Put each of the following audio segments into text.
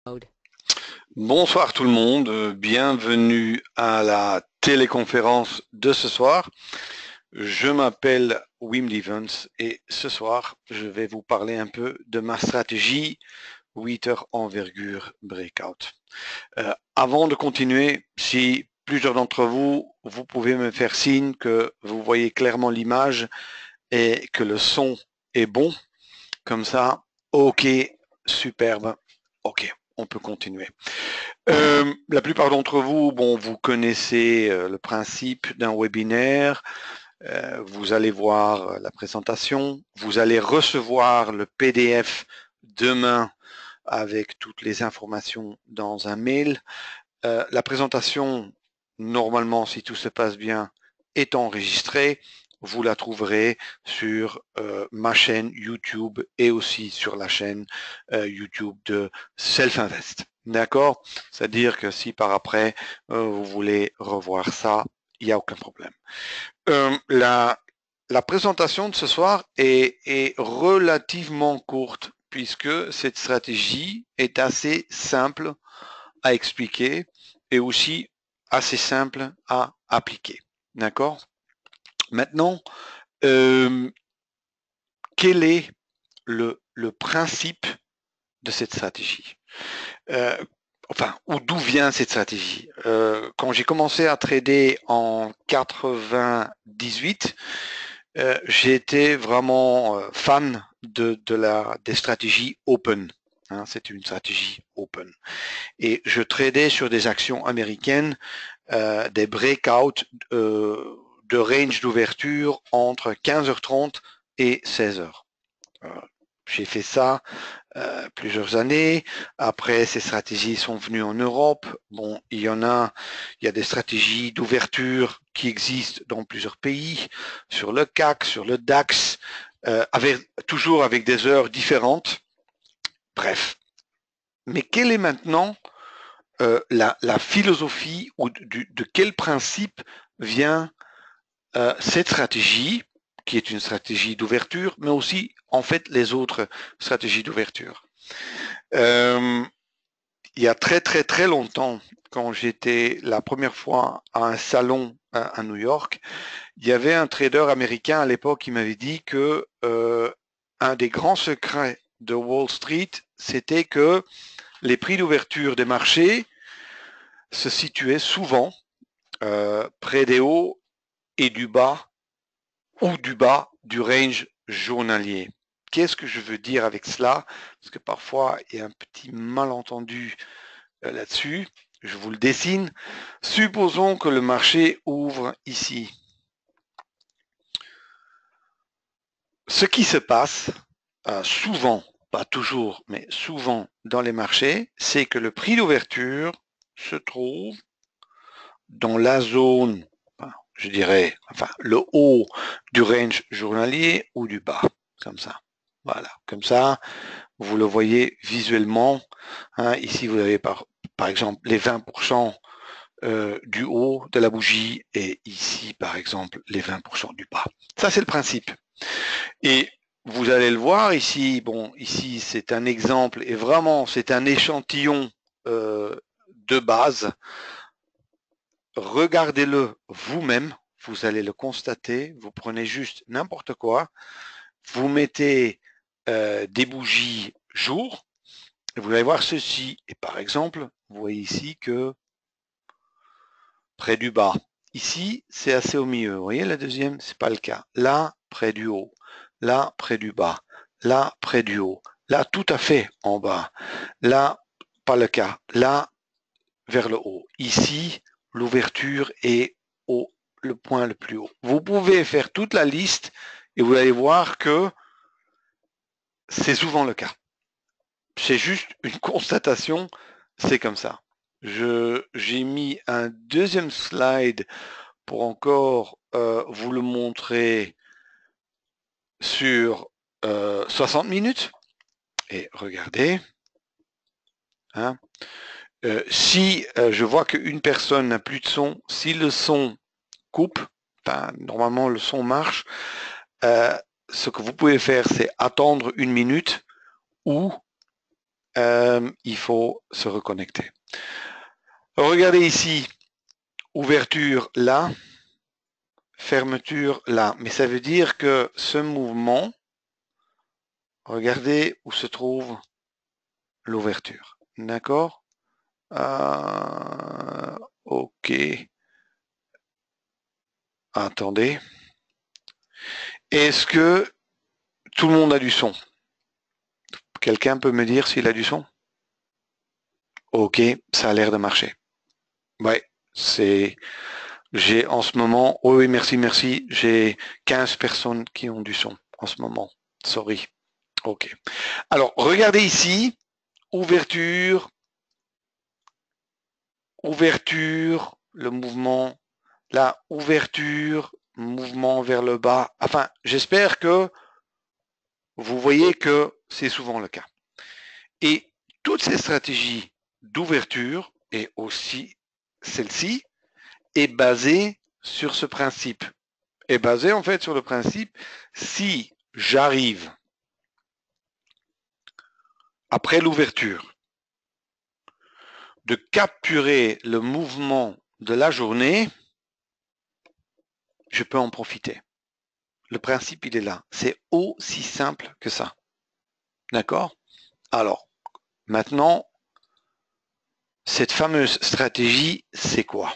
Bonsoir tout le monde, bienvenue à la téléconférence de ce soir. Je m'appelle Wim Levens et ce soir, je vais vous parler un peu de ma stratégie 8 heures envergure breakout. Avant de continuer, si plusieurs d'entre vous, vous pouvez me faire signe que vous voyez clairement l'image et que le son est bon, comme ça, ok, superbe, ok, on peut continuer. La plupart d'entre vous, bon, vous connaissez le principe d'un webinaire. Vous allez voir la présentation. Vous allez recevoir le PDF demain avec toutes les informations dans un mail. La présentation, normalement, si tout se passe bien, est enregistrée. Vous la trouverez sur ma chaîne YouTube et aussi sur la chaîne YouTube de Self-Invest. D'accord? C'est-à-dire que si par après vous voulez revoir ça, il n'y a aucun problème. La présentation de ce soir est relativement courte puisque cette stratégie est assez simple à expliquer et aussi assez simple à appliquer. D'accord? Maintenant, euh, quel est le principe de cette stratégie? Enfin, ou d'où vient cette stratégie? Quand j'ai commencé à trader en 98, j'étais vraiment fan des stratégies open. Hein, c'est une stratégie open. Et je tradais sur des actions américaines, des breakouts de range d'ouverture entre 15h30 et 16h. J'ai fait ça plusieurs années. Après, ces stratégies sont venues en Europe. Bon, il y a des stratégies d'ouverture qui existent dans plusieurs pays, sur le CAC, sur le DAX, toujours avec des heures différentes. Bref. Mais quelle est maintenant la philosophie ou de quel principe vient cette stratégie, qui est une stratégie d'ouverture, mais aussi en fait les autres stratégies d'ouverture. Il y a très très très longtemps, quand j'étais la première fois à un salon à New York, il y avait un trader américain à l'époque qui m'avait dit que un des grands secrets de Wall Street, c'était que les prix d'ouverture des marchés se situaient souvent près des hauts et du bas ou du bas du range journalier. Qu'est-ce que je veux dire avec cela? Parce que parfois, il y a un petit malentendu là-dessus. Je vous le dessine. Supposons que le marché ouvre ici. Ce qui se passe souvent, pas toujours, mais souvent dans les marchés, c'est que le prix d'ouverture se trouve dans la zone, je dirais, enfin, le haut du range journalier ou du bas, comme ça. Voilà, comme ça, vous le voyez visuellement. Hein, ici, vous avez par exemple les 20% du haut de la bougie et ici, par exemple, les 20% du bas. Ça, c'est le principe. Et vous allez le voir ici, bon, ici, c'est un exemple et vraiment, c'est un échantillon de base. Regardez-le vous-même, vous allez le constater, vous prenez juste n'importe quoi, vous mettez des bougies jour, et vous allez voir ceci. Et par exemple, vous voyez ici que près du bas. Ici, c'est assez au milieu. Vous voyez la deuxième, c'est pas le cas. Là, près du haut. Là, près du bas. Là, près du haut. Là, tout à fait en bas. Là, pas le cas. Là, vers le haut. Ici, l'ouverture est au le point le plus haut. Vous pouvez faire toute la liste et vous allez voir que c'est souvent le cas. C'est juste une constatation, c'est comme ça. J'ai mis un deuxième slide pour encore vous le montrer sur 60 minutes. Et regardez. Hein, si je vois qu'une personne n'a plus de son, si le son coupe, enfin, normalement le son marche, ce que vous pouvez faire, c'est attendre une minute ou il faut se reconnecter. Regardez ici, ouverture là, fermeture là. Mais ça veut dire que ce mouvement, regardez où se trouve l'ouverture. D'accord? Ok. Attendez. Est-ce que tout le monde a du son? Quelqu'un peut me dire s'il a du son? Ok, ça a l'air de marcher. Ouais, j'ai en ce moment, oui, merci, j'ai 15 personnes qui ont du son en ce moment. Sorry. Ok. Alors, regardez ici, ouverture, le mouvement, la ouverture, mouvement vers le bas. Enfin, j'espère que vous voyez que c'est souvent le cas. Et toutes ces stratégies d'ouverture, et aussi celle-ci, est basée sur ce principe. Est basée en fait sur le principe, si j'arrive après l'ouverture de capturer le mouvement de la journée, je peux en profiter. Le principe, il est là. C'est aussi simple que ça. D'accord? Alors, maintenant, cette fameuse stratégie, c'est quoi?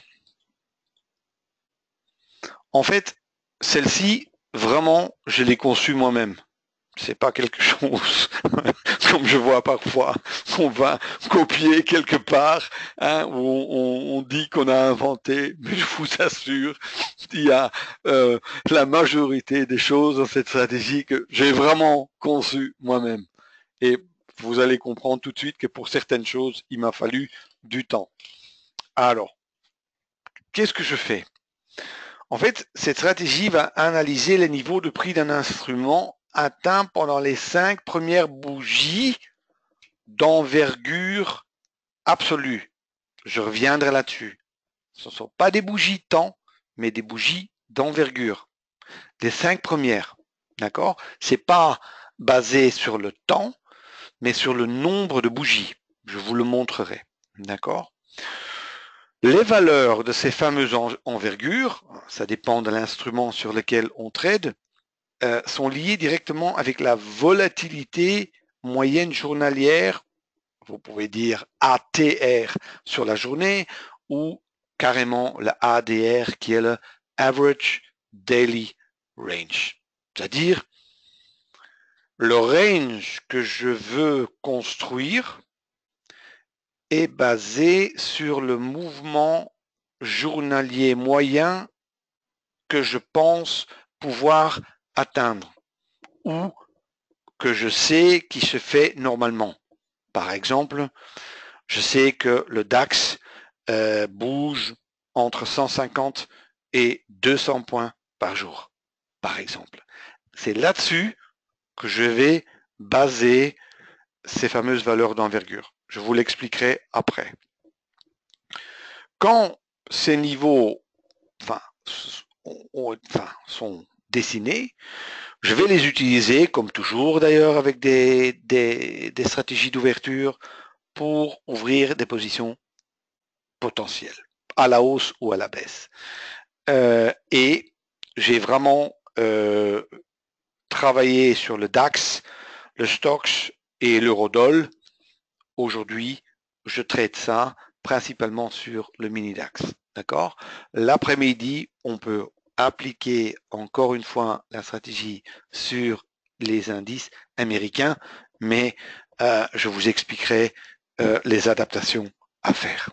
En fait, celle-ci, vraiment, je l'ai conçue moi-même. C'est pas quelque chose comme je vois parfois qu'on va copier quelque part, hein, où on dit qu'on a inventé, mais je vous assure, il y a la majorité des choses dans cette stratégie que j'ai vraiment conçue moi-même. Et vous allez comprendre tout de suite que pour certaines choses, il m'a fallu du temps. Alors, qu'est-ce que je fais? En fait, cette stratégie va analyser les niveaux de prix d'un instrument atteint pendant les 5 premières bougies d'envergure absolue. Je reviendrai là-dessus. Ce ne sont pas des bougies temps, mais des bougies d'envergure. Les 5 premières. D'accord? C'est pas basé sur le temps, mais sur le nombre de bougies. Je vous le montrerai. D'accord? Les valeurs de ces fameuses envergures, ça dépend de l'instrument sur lequel on trade, sont liées directement avec la volatilité moyenne journalière, vous pouvez dire ATR sur la journée, ou carrément le ADR qui est le Average Daily Range. C'est-à-dire le range que je veux construire est basé sur le mouvement journalier moyen que je pense pouvoir atteindre ou que je sais qui se fait normalement. Par exemple, je sais que le DAX bouge entre 150 et 200 points par jour, par exemple. C'est là-dessus que je vais baser ces fameuses valeurs d'envergure. Je vous l'expliquerai après. Quand ces niveaux sont dessinés, je vais les utiliser, comme toujours d'ailleurs, avec des stratégies d'ouverture pour ouvrir des positions potentielles, à la hausse ou à la baisse. Et j'ai vraiment travaillé sur le DAX, le Stoxx et l'Eurodoll. Aujourd'hui, je traite ça principalement sur le mini DAX. D'accord? L'après-midi, on peut appliquer encore une fois la stratégie sur les indices américains, mais je vous expliquerai les adaptations à faire.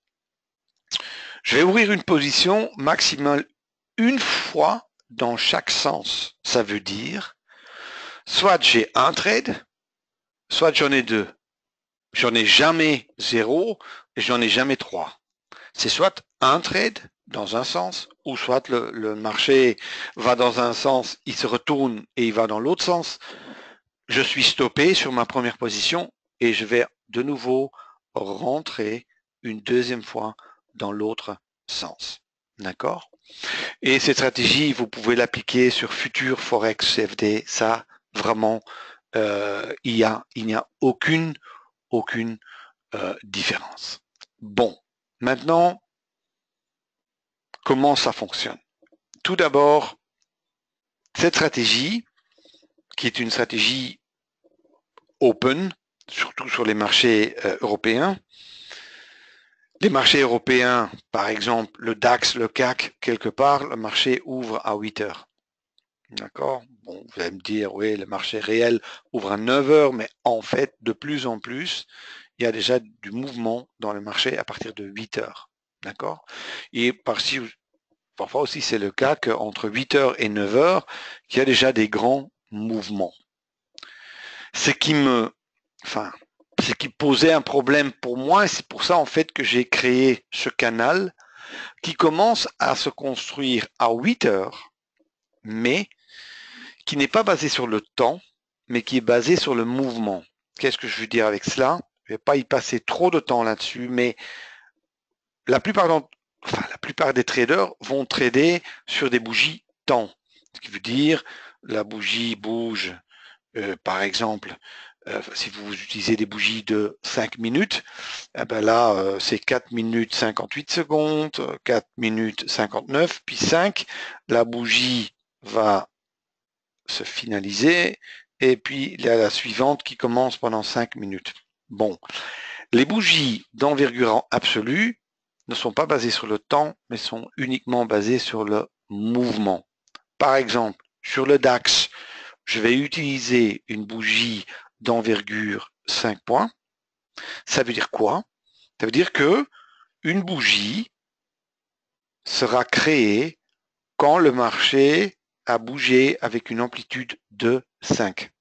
Je vais ouvrir une position maximale une fois dans chaque sens. Ça veut dire, soit j'ai un trade, soit j'en ai deux. J'en ai jamais zéro et j'en ai jamais trois. C'est soit un trade dans un sens, ou soit le marché va dans un sens, il se retourne et il va dans l'autre sens. Je suis stoppé sur ma première position et je vais de nouveau rentrer une deuxième fois dans l'autre sens. D'accord? Et cette stratégie, vous pouvez l'appliquer sur futur Forex CFD. Ça, vraiment, il n'y a aucune aucune différence. Bon, maintenant, comment ça fonctionne? Tout d'abord, cette stratégie, qui est une stratégie open, surtout sur les marchés européens. Les marchés européens, par exemple, le DAX, le CAC, quelque part, le marché ouvre à 8 heures. D'accord? Bon, vous allez me dire, oui, le marché réel ouvre à 9 heures, mais en fait, de plus en plus, il y a déjà du mouvement dans le marché à partir de 8 heures. D'accord? Et parfois aussi, c'est le cas qu'entre 8 heures et 9 heures, il y a déjà des grands mouvements. Ce qui posait un problème pour moi, et c'est pour ça en fait que j'ai créé ce canal qui commence à se construire à 8 heures, mais qui n'est pas basé sur le temps, mais qui est basé sur le mouvement. Qu'est-ce que je veux dire avec cela? Je ne vais pas y passer trop de temps là-dessus, mais la plupart des traders vont trader sur des bougies temps. Ce qui veut dire la bougie bouge, par exemple, si vous utilisez des bougies de 5 minutes, eh ben là, c'est 4 minutes 58 secondes, 4 minutes 59, puis 5, la bougie va se finaliser, et puis il y a la suivante qui commence pendant 5 minutes. Bon, les bougies d'envergure absolue ne sont pas basées sur le temps, mais sont uniquement basées sur le mouvement. Par exemple, sur le DAX, je vais utiliser une bougie d'envergure 5 points. Ça veut dire quoi? Ça veut dire que une bougie sera créée quand le marché a bougé avec une amplitude de 5.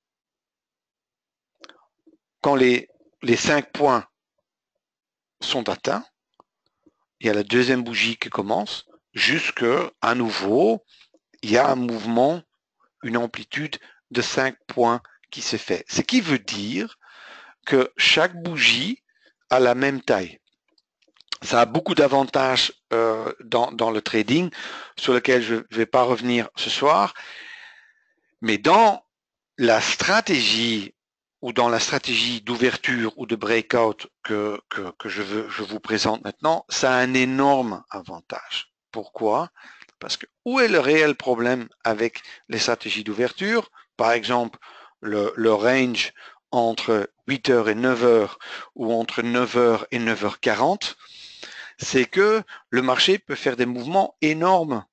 Quand les 5 points sont atteints, il y a la deuxième bougie qui commence, jusqu'à nouveau, il y a un mouvement, une amplitude de 5 points qui se fait. Ce qui veut dire que chaque bougie a la même taille. Ça a beaucoup d'avantages dans le trading, sur lequel je ne vais pas revenir ce soir, mais dans la stratégie ou dans la stratégie d'ouverture ou de breakout que je vous présente maintenant, ça a un énorme avantage. Pourquoi? Parce que où est le réel problème avec les stratégies d'ouverture? Par exemple, le range entre 8 heures et 9 heures ou entre 9 heures et 9h40, c'est que le marché peut faire des mouvements énormes.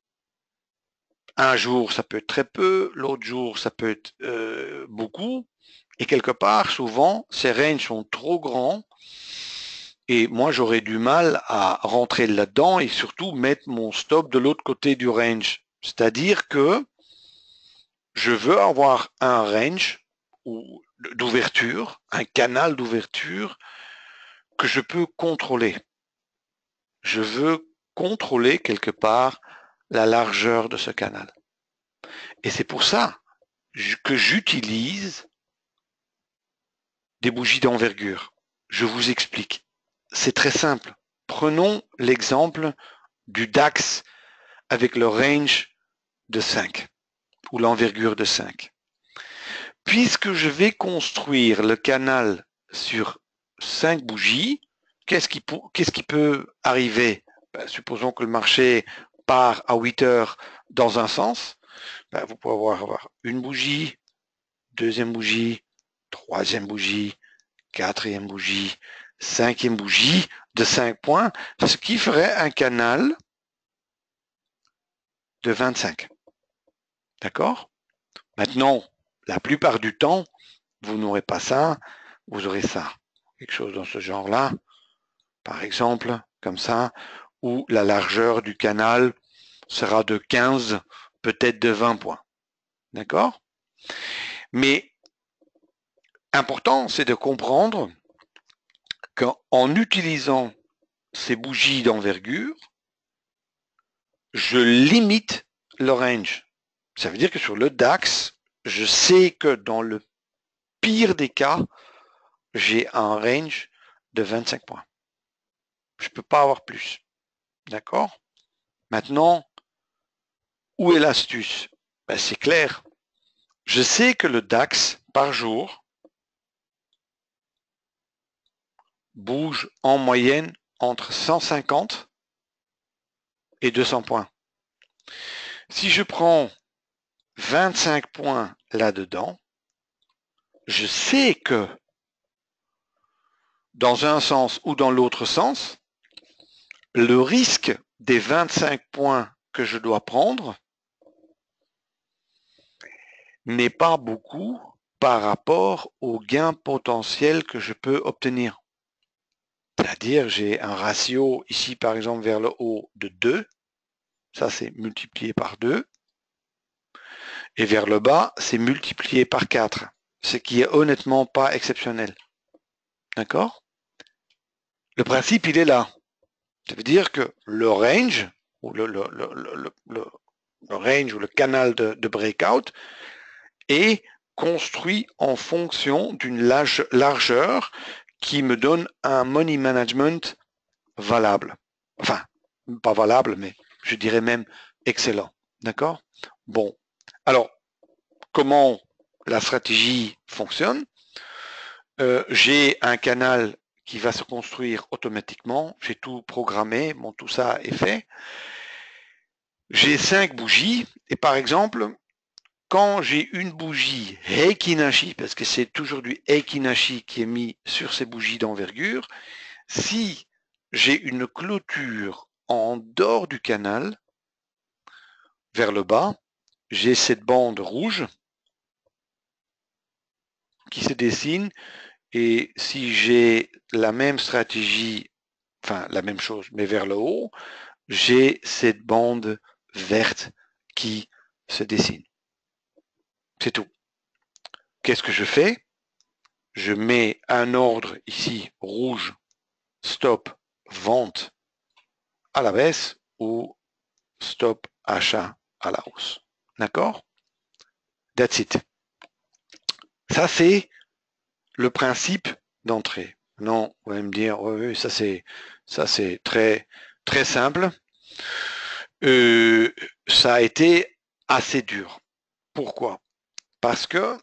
Un jour, ça peut être très peu, l'autre jour, ça peut être beaucoup. Et quelque part, souvent, ces ranges sont trop grands. Et moi, j'aurais du mal à rentrer là-dedans et surtout mettre mon stop de l'autre côté du range. C'est-à-dire que je veux avoir un range d'ouverture, un canal d'ouverture que je peux contrôler. Je veux contrôler quelque part la largeur de ce canal. Et c'est pour ça que j'utilise des bougies d'envergure. Je vous explique. C'est très simple. Prenons l'exemple du DAX avec le range de 5 ou l'envergure de 5. Puisque je vais construire le canal sur 5 bougies, qu'est-ce qui peut arriver? Supposons que le marché part à 8 heures dans un sens. Vous pouvez avoir une bougie, deuxième bougie, troisième bougie, quatrième bougie, cinquième bougie de 5 points, ce qui ferait un canal de 25. D'accord? Maintenant, la plupart du temps, vous n'aurez pas ça, vous aurez ça. Quelque chose dans ce genre-là, par exemple, comme ça, où la largeur du canal sera de 15, peut-être de 20 points. D'accord? Mais important, c'est de comprendre qu'en utilisant ces bougies d'envergure, je limite le range. Ça veut dire que sur le DAX, je sais que dans le pire des cas, j'ai un range de 25 points. Je ne peux pas avoir plus. D'accord? Maintenant, où est l'astuce? C'est clair. Je sais que le DAX, par jour, bouge en moyenne entre 150 et 200 points. Si je prends 25 points là-dedans, je sais que dans un sens ou dans l'autre sens, le risque des 25 points que je dois prendre n'est pas beaucoup par rapport au gain potentiel que je peux obtenir. C'est-à-dire, j'ai un ratio ici, par exemple, vers le haut de 2. Ça, c'est multiplié par 2. Et vers le bas, c'est multiplié par 4. Ce qui est honnêtement pas exceptionnel. D'accord? Le principe, il est là. Ça veut dire que le range, ou le range ou le canal de breakout est construit en fonction d'une largeur qui me donne un money management valable. Enfin, pas valable, mais je dirais même excellent. D'accord? Bon. Alors, comment la stratégie fonctionne? J'ai un canal qui va se construire automatiquement. J'ai tout programmé. Bon, tout ça est fait. J'ai 5 bougies. Et par exemple, quand j'ai une bougie Heikinashi, parce que c'est toujours du Heikinashi qui est mis sur ces bougies d'envergure, si j'ai une clôture en dehors du canal, vers le bas, j'ai cette bande rouge qui se dessine, et si j'ai la même stratégie, enfin la même chose, mais vers le haut, j'ai cette bande verte qui se dessine. C'est tout. Qu'est-ce que je fais? Je mets un ordre ici, rouge, stop, vente à la baisse, ou stop, achat à la hausse. D'accord? That's it. Ça, c'est le principe d'entrée. Non, vous allez me dire, oui, ça c'est très, très simple. Ça a été assez dur. Pourquoi? Parce que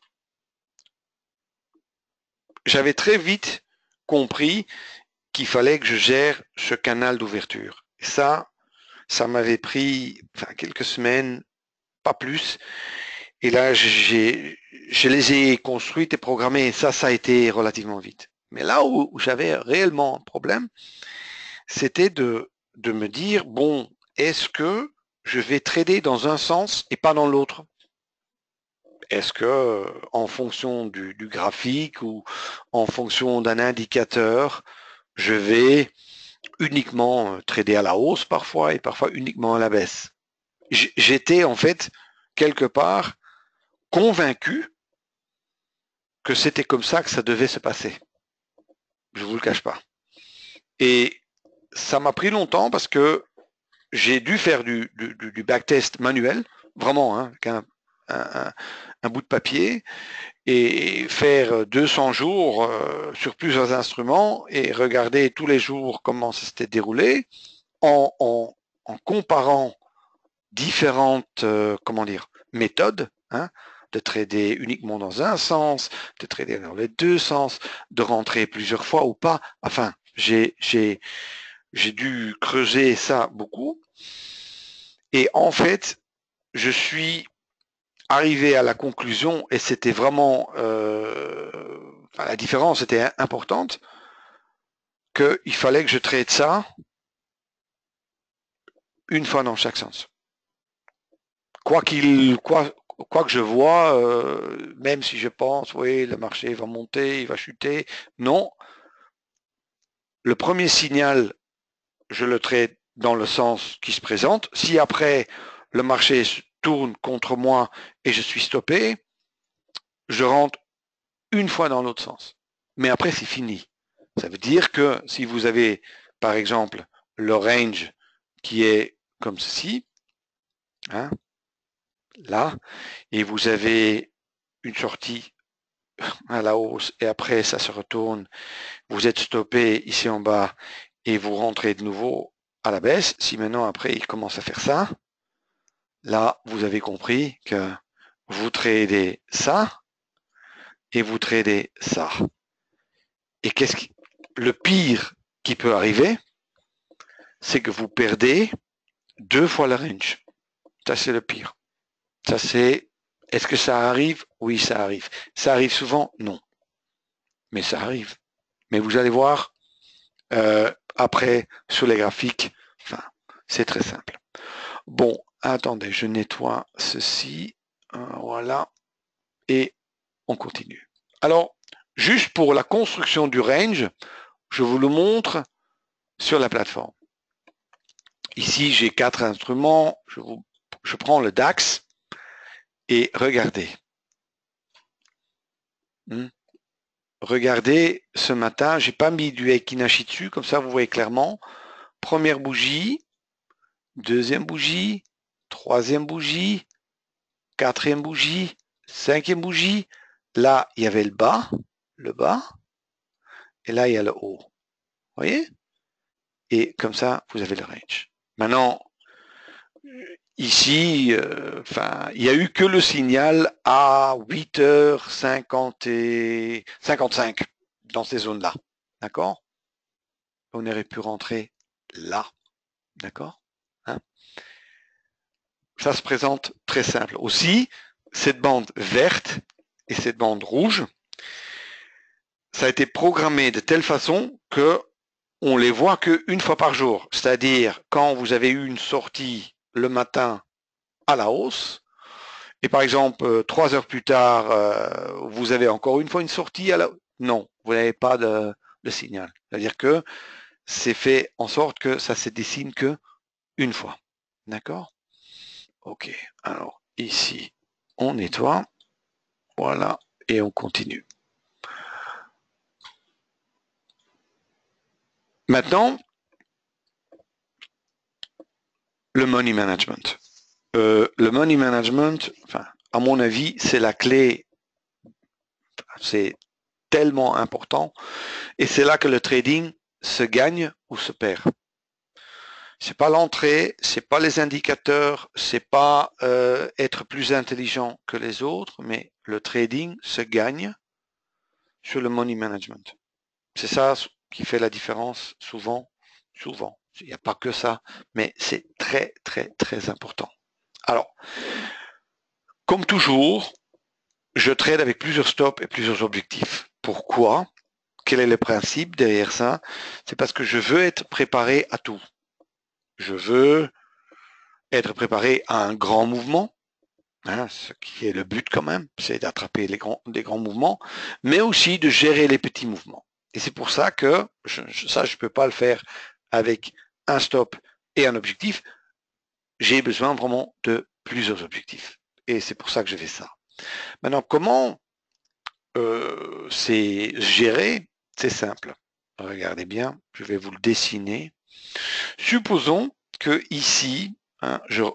j'avais très vite compris qu'il fallait que je gère ce canal d'ouverture. Ça m'avait pris quelques semaines, pas plus. Et là, je les ai construites et programmées. Et ça a été relativement vite. Mais là où j'avais réellement un problème, c'était de me dire, bon, est-ce que je vais trader dans un sens et pas dans l'autre? Est-ce que, en fonction du graphique ou en fonction d'un indicateur, je vais uniquement trader à la hausse parfois et parfois uniquement à la baisse? J'étais en fait quelque part convaincu que c'était comme ça que ça devait se passer. Je vous le cache pas. Et ça m'a pris longtemps parce que j'ai dû faire du backtest manuel, vraiment, hein, avec un bout de papier, et faire 200 jours sur plusieurs instruments et regarder tous les jours comment ça s'était déroulé en comparant différentes méthodes, hein, de trader uniquement dans un sens, de trader dans les deux sens, de rentrer plusieurs fois ou pas. Enfin, j'ai dû creuser ça beaucoup. Et en fait, je suis arrivé à la conclusion, et c'était vraiment la différence était importante, qu'il fallait que je traite ça une fois dans chaque sens. Quoi que je vois, même si je pense, oui, le marché va monter, il va chuter, non. Le premier signal, je le traite dans le sens qui se présente. Si après, le marché tourne contre moi et je suis stoppé, je rentre une fois dans l'autre sens. Mais après, c'est fini. Ça veut dire que si vous avez, par exemple, le range qui est comme ceci, hein, là, et vous avez une sortie à la hausse et après ça se retourne, vous êtes stoppé ici en bas et vous rentrez de nouveau à la baisse. Si maintenant après il commence à faire ça, là vous avez compris que vous tradez ça et vous tradez ça. Et qu'est-ce le pire qui peut arriver, c'est que vous perdez 2 fois le range. Ça, c'est le pire. Ça, c'est... Est-ce que ça arrive? Oui, ça arrive. Ça arrive souvent? Non. Mais ça arrive. Mais vous allez voir après sur les graphiques, enfin, c'est très simple. Bon, attendez, je nettoie ceci. Voilà. Et on continue. Alors, juste pour la construction du range, je vous le montre sur la plateforme. Ici, j'ai 4 instruments. Je prends le DAX et regardez. Regardez, ce matin, j'ai pas mis du Ekinashi dessus, comme ça vous voyez clairement. Première bougie, deuxième bougie, troisième bougie, quatrième bougie, cinquième bougie. Là, il y avait le bas, et là, il y a le haut. Vous voyez? Et comme ça, vous avez le range. Maintenant, ici, il n'y a eu que le signal à 8h55 dans ces zones-là. D'accord? On aurait pu rentrer là. D'accord? Hein? Ça se présente très simple. Aussi, cette bande verte et cette bande rouge, ça a été programmé de telle façon que on les voit qu'une fois par jour. C'est-à-dire quand vous avez eu une sortie le matin à la hausse, et par exemple 3 heures plus tard, vous avez encore une fois une sortie à la hausse. Non, vous n'avez pas de signal. C'est-à-dire que c'est fait en sorte que ça se dessine que une fois. D'accord? Ok, alors ici, on nettoie. Voilà, et on continue. Maintenant, le money management. Le money management, enfin, à mon avis, c'est la clé. C'est tellement important. Et c'est là que le trading se gagne ou se perd. C'est pas l'entrée, c'est pas les indicateurs, c'est pas être plus intelligent que les autres, mais le trading se gagne sur le money management. C'est ça qui fait la différence souvent. Il n'y a pas que ça, mais c'est très, très, très important. Alors, comme toujours, je trade avec plusieurs stops et plusieurs objectifs. Pourquoi? Quel est le principe derrière ça? C'est parce que je veux être préparé à tout. Je veux être préparé à un grand mouvement, hein, ce qui est le but quand même, c'est d'attraper des grands mouvements, mais aussi de gérer les petits mouvements. Et c'est pour ça que je ne peux pas le faire avec un stop et un objectif. J'ai besoin vraiment de plusieurs objectifs. Et c'est pour ça que je fais ça. Maintenant, comment c'est géré? C'est simple. Regardez bien, je vais vous le dessiner. Supposons que ici, hein, je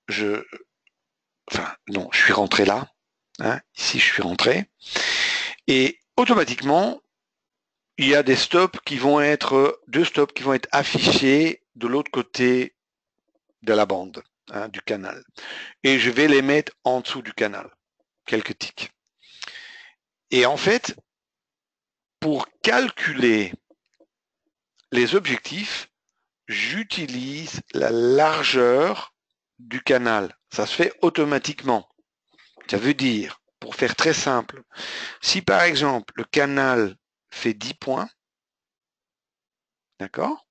suis rentré là. Hein, ici, je suis rentré. Et automatiquement, il y a des stops qui vont être, 2 stops qui vont être affichés de l'autre côté de la bande, hein, du canal. Et je vais les mettre en dessous du canal. Quelques ticks. Et en fait, pour calculer les objectifs, j'utilise la largeur du canal. Ça se fait automatiquement. Ça veut dire, pour faire très simple, si par exemple le canal fait 10 points, d'accord,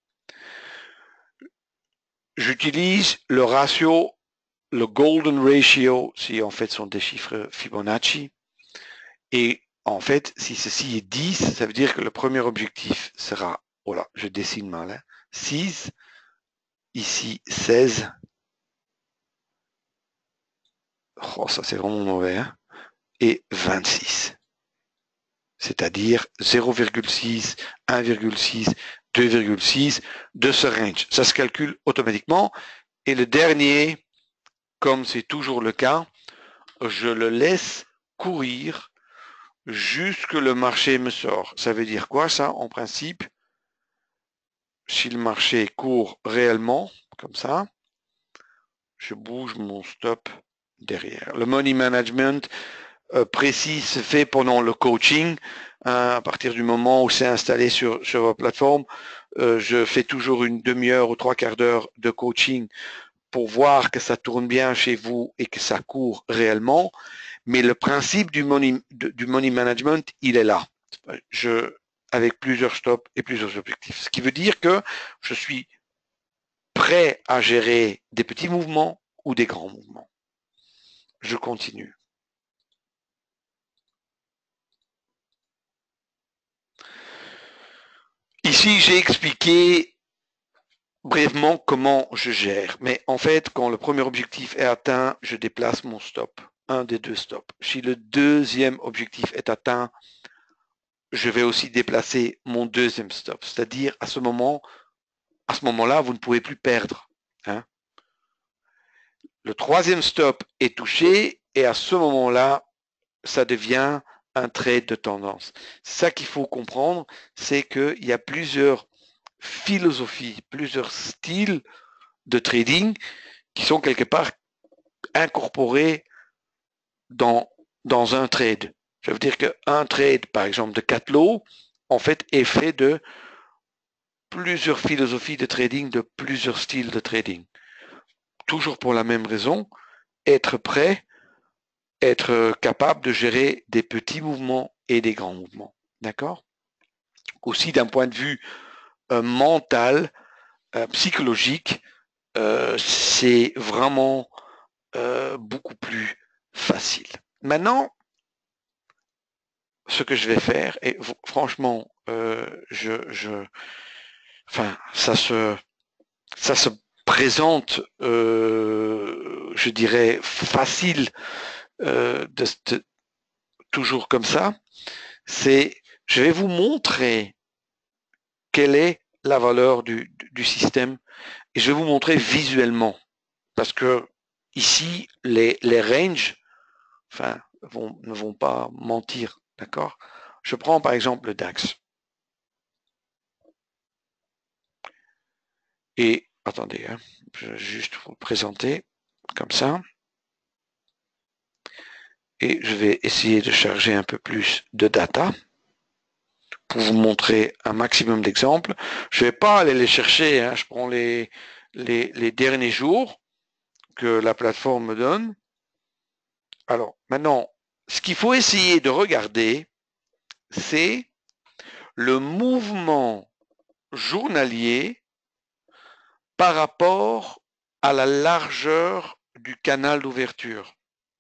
j'utilise le ratio, le golden ratio, si en fait sont des chiffres Fibonacci, et en fait, si ceci est 10, ça veut dire que le premier objectif sera, voilà, je dessine mal, hein, 6, ici 16, oh, ça c'est vraiment mauvais, hein, et 26. C'est-à-dire 0,6, 1,6, 2,6 de ce range. Ça se calcule automatiquement. Et le dernier, comme c'est toujours le cas, je le laisse courir jusque le marché me sort. Ça veut dire quoi ça? En principe, si le marché court réellement, comme ça, je bouge mon stop derrière. Le money management, précis se fait pendant le coaching. À partir du moment où c'est installé sur la plateforme, je fais toujours une demi-heure ou 3/4 d'heure de coaching pour voir que ça tourne bien chez vous et que ça court réellement. Mais le principe du money management, il est là. Avec plusieurs stops et plusieurs objectifs. Ce qui veut dire que je suis prêt à gérer des petits mouvements ou des grands mouvements. Je continue. Ici, j'ai expliqué brièvement comment je gère. Mais en fait, quand le premier objectif est atteint, je déplace mon stop. Un des deux stops. Si le deuxième objectif est atteint, je vais aussi déplacer mon deuxième stop. C'est-à-dire, à ce moment-là, vous ne pouvez plus perdre. Hein. Le troisième stop est touché et à ce moment-là, ça devient un trade de tendance. Ça qu'il faut comprendre, c'est qu'il y a plusieurs philosophies, plusieurs styles de trading qui sont quelque part incorporés dans un trade. Ça veut dire qu'un trade, par exemple, de 4 lots, en fait, est fait de plusieurs philosophies de trading, de plusieurs styles de trading. Toujours pour la même raison, être prêt, être capable de gérer des petits mouvements et des grands mouvements. D'accord? Aussi d'un point de vue mental, psychologique, c'est vraiment beaucoup plus facile. Maintenant, ce que je vais faire, et franchement, enfin, ça se présente, je dirais, facile toujours comme ça, c'est, je vais vous montrer quelle est la valeur du système et je vais vous montrer visuellement parce que ici, les ranges, enfin, ne vont pas mentir, d'accord? Je prends par exemple le DAX. Et attendez, hein, je vais juste vous le présenter comme ça. Et je vais essayer de charger un peu plus de data pour vous montrer un maximum d'exemples. Je ne vais pas aller les chercher, hein, je prends les derniers jours que la plateforme me donne. Alors maintenant, ce qu'il faut essayer de regarder, c'est le mouvement journalier par rapport à la largeur du canal d'ouverture.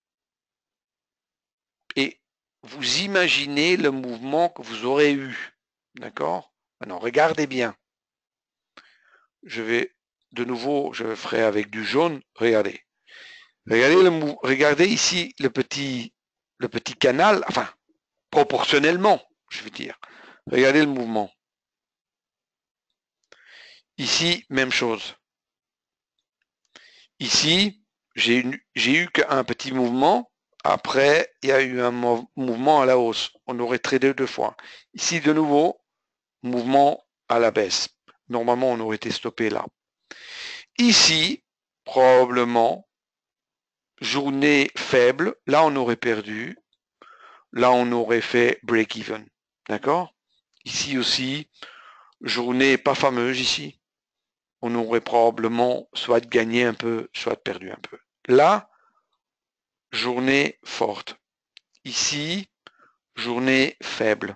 Et vous imaginez le mouvement que vous aurez eu. D'accord? Maintenant, regardez bien. Je vais, de nouveau, je ferai avec du jaune. Regardez. Regardez ici le petit canal, enfin, proportionnellement, je veux dire. Regardez le mouvement. Ici, même chose. Ici, j'ai eu qu'un petit mouvement. Après, il y a eu un mouvement à la hausse. On aurait tradé 2 fois. Ici, de nouveau, mouvement à la baisse. Normalement, on aurait été stoppé là. Ici, probablement, journée faible. Là, on aurait perdu. Là, on aurait fait break-even. D'accord? Ici aussi, journée pas fameuse ici. On aurait probablement soit gagné un peu, soit perdu un peu. Là, journée forte. Ici, journée faible.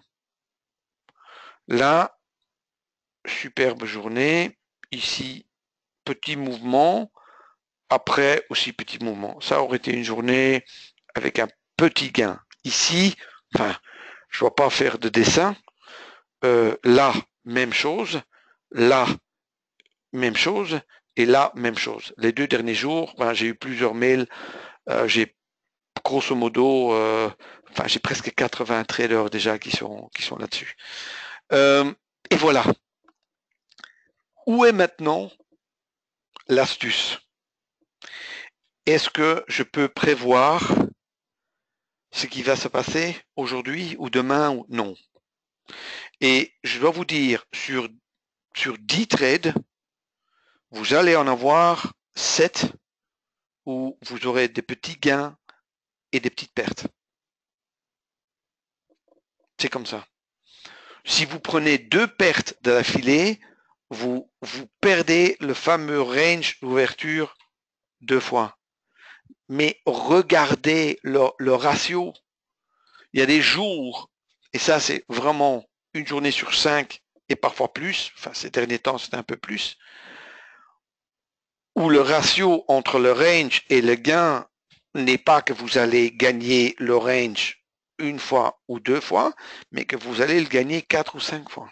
Là, superbe journée. Ici, petit mouvement. Après, aussi petit mouvement. Ça aurait été une journée avec un petit gain. Ici, enfin, je ne dois pas faire de dessin. Là, même chose. Là, même chose. Et là, même chose. Les 2 derniers jours, ben, j'ai eu plusieurs mails. J'ai grosso modo, enfin, j'ai presque 80 traders déjà qui sont là-dessus. Et voilà. Où est maintenant l'astuce? Est-ce que je peux prévoir ce qui va se passer aujourd'hui ou demain ou non? Et je dois vous dire, sur 10 trades, vous allez en avoir 7 où vous aurez des petits gains et des petites pertes. C'est comme ça. Si vous prenez 2 pertes de l'affilée, vous perdez le fameux range d'ouverture 2 fois. Mais regardez le ratio. Il y a des jours, et ça c'est vraiment une journée sur 5 et parfois plus, enfin ces derniers temps c'est un peu plus, où le ratio entre le range et le gain n'est pas que vous allez gagner le range une fois ou 2 fois, mais que vous allez le gagner 4 ou 5 fois.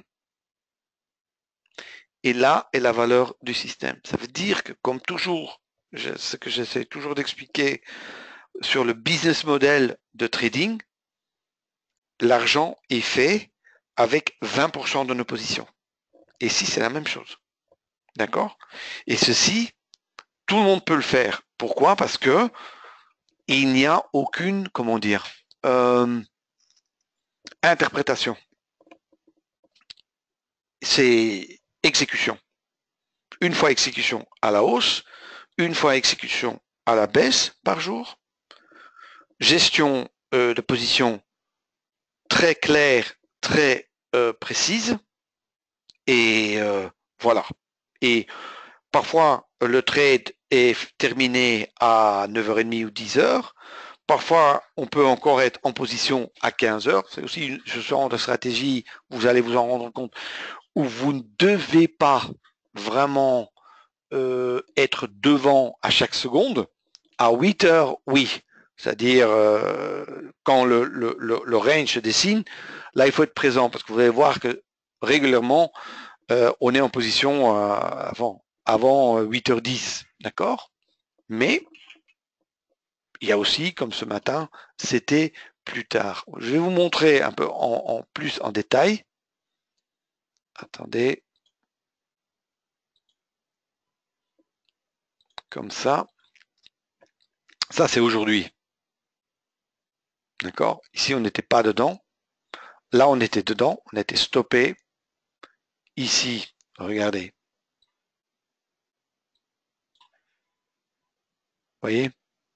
Et là est la valeur du système. Ça veut dire que, comme toujours, ce que j'essaie toujours d'expliquer sur le business model de trading, l'argent est fait avec 20% de nos positions. Et ici, c'est la même chose. D'accord? Et ceci, tout le monde peut le faire. Pourquoi? Parce que il n'y a aucune, comment dire, interprétation. C'est exécution. Une fois exécution à la hausse, une fois exécution à la baisse par jour. Gestion de position très claire, très précise. Et voilà. Et parfois, le trade est terminé à 9h30 ou 10h. Parfois, on peut encore être en position à 15h. C'est aussi ce genre de stratégie, vous allez vous en rendre compte, où vous ne devez pas vraiment être devant à chaque seconde. À 8h, oui. C'est-à-dire, quand le range se dessine, là, il faut être présent parce que vous allez voir que régulièrement, on est en position avant 8h10, d'accord? Mais il y a aussi, comme ce matin, c'était plus tard. Je vais vous montrer un peu en plus en détail. Attendez. Comme ça. Ça, c'est aujourd'hui. D'accord? Ici, on n'était pas dedans. Là, on était dedans. On était stoppé. Ici, regardez. Vous voyez?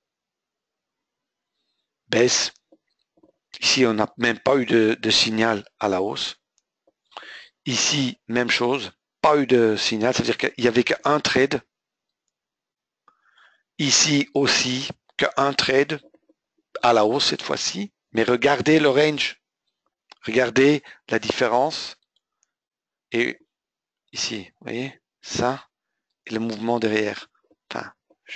Baisse. Ici, on n'a même pas eu de signal à la hausse. Ici, même chose. Pas eu de signal. C'est-à-dire qu'il n'y avait qu'un trade. Ici aussi, qu'un trade à la hausse cette fois-ci. Mais regardez le range. Regardez la différence. Et ici, vous voyez? Ça, et le mouvement derrière. Enfin,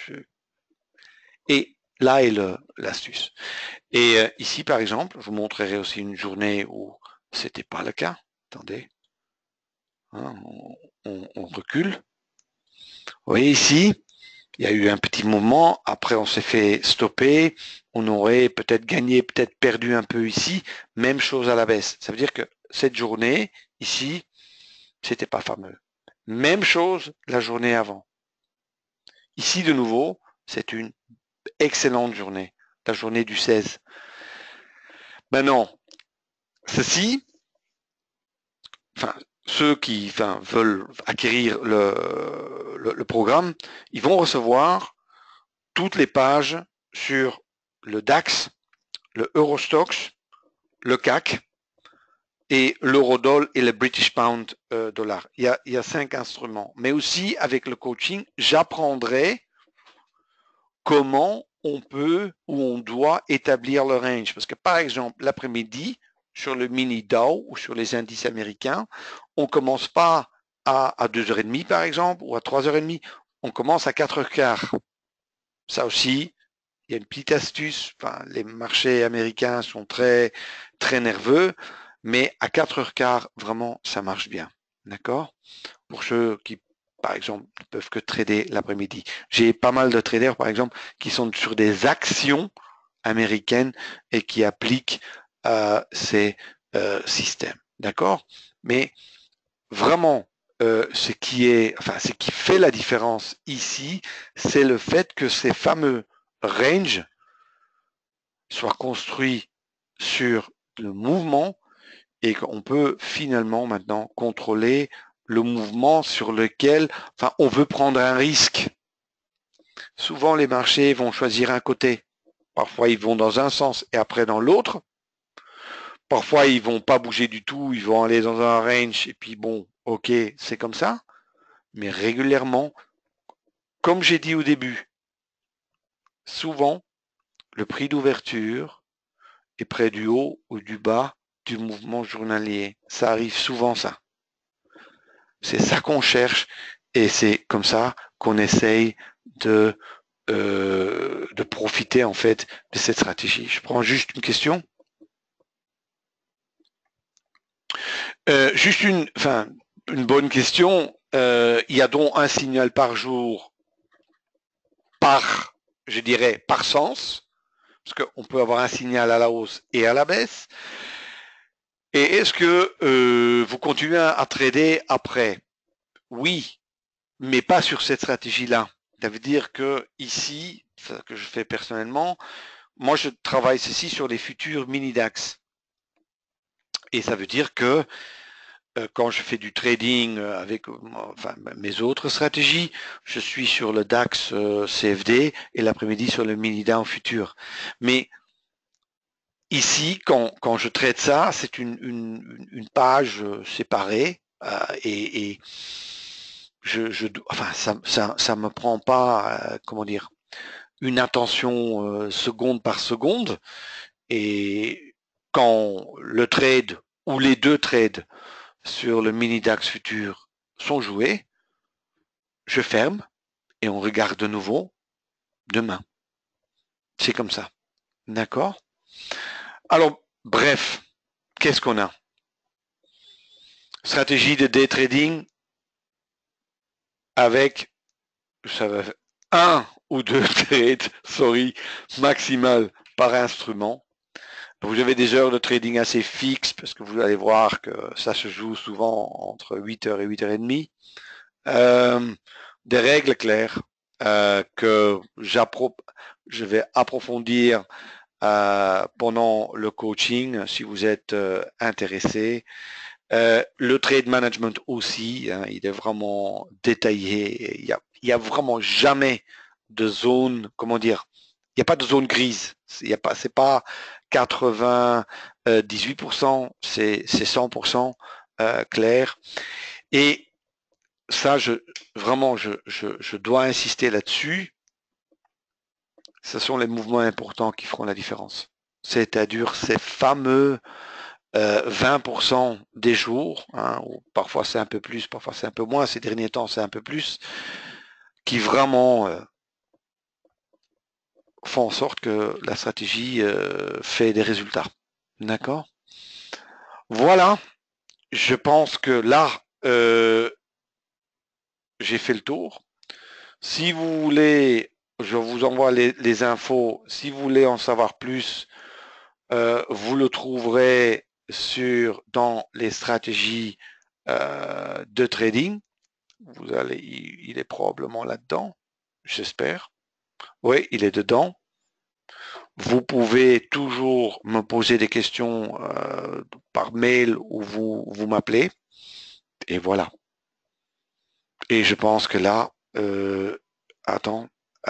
Et là est l'astuce. Et ici, par exemple, je vous montrerai aussi une journée où c'était pas le cas. Attendez. Hein, on recule. Vous voyez ici, il y a eu un petit moment. Après, on s'est fait stopper. On aurait peut-être gagné, peut-être perdu un peu ici. Même chose à la baisse. Ça veut dire que cette journée, ici, c'était pas fameux. Même chose la journée avant. Ici, de nouveau, c'est une excellente journée. La journée du 16. Maintenant, ceci, enfin, ceux qui veulent acquérir le programme, ils vont recevoir toutes les pages sur le DAX, le Eurostoxx, le CAC et l'Eurodoll et le British Pound dollar. Il y a 5 instruments. Mais aussi, avec le coaching, j'apprendrai comment on peut ou on doit établir le range. Parce que, par exemple, l'après-midi, sur le mini Dow ou sur les indices américains, on commence pas à 2h30 par exemple ou à 3h30, on commence à 4h15. Ça aussi, il y a une petite astuce. Enfin, les marchés américains sont très très nerveux, mais à 4h15, vraiment, ça marche bien. D'accord? Pour ceux qui, par exemple, ne peuvent que trader l'après-midi. J'ai pas mal de traders, par exemple, qui sont sur des actions américaines et qui appliquent ces systèmes. D'accord? Mais vraiment, ce qui fait la différence ici, c'est le fait que ces fameux ranges soient construits sur le mouvement et qu'on peut finalement maintenant contrôler le mouvement sur lequel, enfin, on veut prendre un risque. Souvent, les marchés vont choisir un côté. Parfois, ils vont dans un sens et après dans l'autre. Parfois, ils vont pas bouger du tout, ils vont aller dans un range et puis bon, ok, c'est comme ça. Mais régulièrement, comme j'ai dit au début, souvent, le prix d'ouverture est près du haut ou du bas du mouvement journalier. Ça arrive souvent, ça. C'est ça qu'on cherche et c'est comme ça qu'on essaye de profiter en fait de cette stratégie. Je prends juste une question. Juste une bonne question. Il y a donc un signal par jour je dirais, par sens, parce qu'on peut avoir un signal à la hausse et à la baisse. Et est-ce que vous continuez à trader après? Oui, mais pas sur cette stratégie-là. Ça veut dire que ici, ce que je fais personnellement, moi je travaille ceci sur les futurs mini DAX. Et ça veut dire que quand je fais du trading avec mes autres stratégies, je suis sur le DAX CFD et l'après-midi sur le mini Dow futur. Mais ici, quand je traite ça, c'est une page séparée et ça me prend pas, comment dire, une attention seconde par seconde. Et quand le trade ou les deux trades sur le mini DAX futur sont joués, je ferme et on regarde de nouveau demain. C'est comme ça. D'accord? Alors, bref, qu'est-ce qu'on a? Stratégie de day trading avec un ou deux trades, maximal par instrument. Vous avez des heures de trading assez fixes parce que vous allez voir que ça se joue souvent entre 8h et 8h30. Des règles claires que je vais approfondir pendant le coaching si vous êtes intéressé. Le trade management aussi, hein, il est vraiment détaillé. Il y a vraiment jamais de zone, comment dire, il n'y a pas de zone grise. C'est pas 98%, c'est 100% clair. Et ça, je dois insister là-dessus. Ce sont les mouvements importants qui feront la différence. C'est-à-dire ces fameux 20% des jours, hein, ou parfois c'est un peu plus, parfois c'est un peu moins, ces derniers temps c'est un peu plus, qui vraiment font en sorte que la stratégie fait des résultats. D'accord? Voilà, je pense que là, j'ai fait le tour. Si vous voulez, je vous envoie les infos. Si vous voulez en savoir plus, vous le trouverez dans les stratégies de trading. Il est probablement là-dedans, j'espère. Oui, il est dedans. Vous pouvez toujours me poser des questions par mail ou vous m'appelez. Et voilà. Et je pense que là, attends.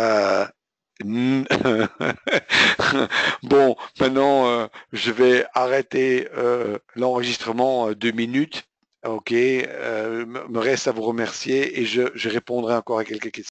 Bon, maintenant, je vais arrêter l'enregistrement 2 minutes. Ok, me reste à vous remercier et je répondrai encore à quelques questions.